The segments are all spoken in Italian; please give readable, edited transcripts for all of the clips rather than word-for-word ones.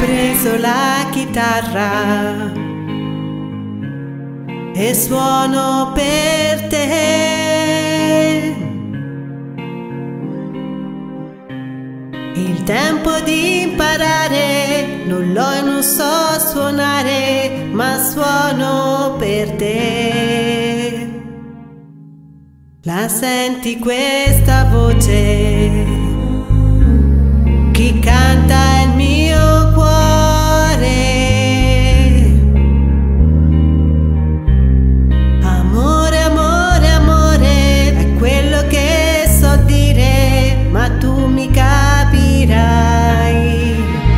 preso la chitarra e suono per te. Il tempo di imparare non l'ho e non so suonare, ma suono per te. La senti questa voce? Chi canta è il mio cuore. Amore, amore, amore, è quello che so dire, ma tu mi capirai.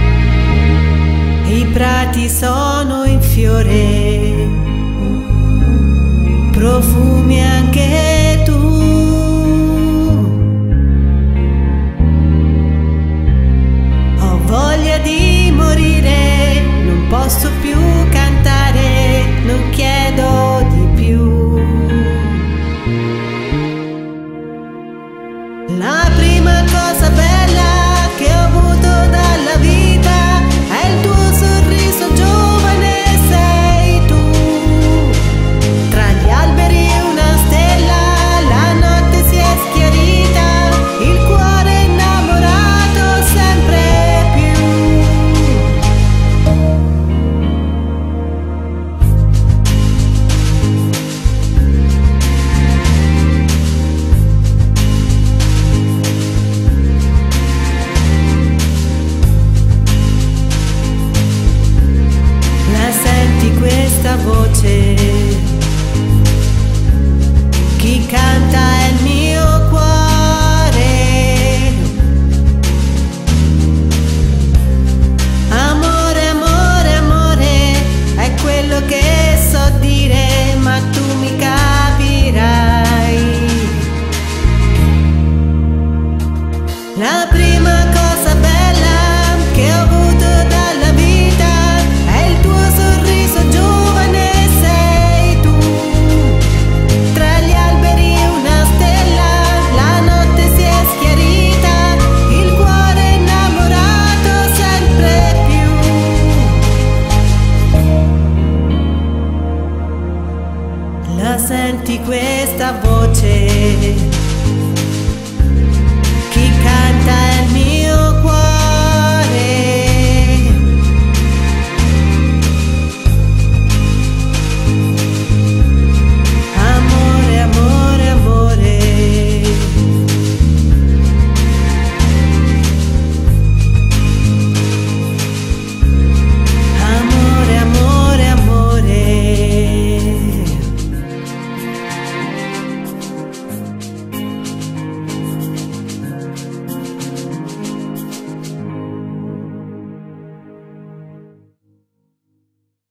I prati sono in fiore, profumi anche tu. Ho voglia di morire, non posso più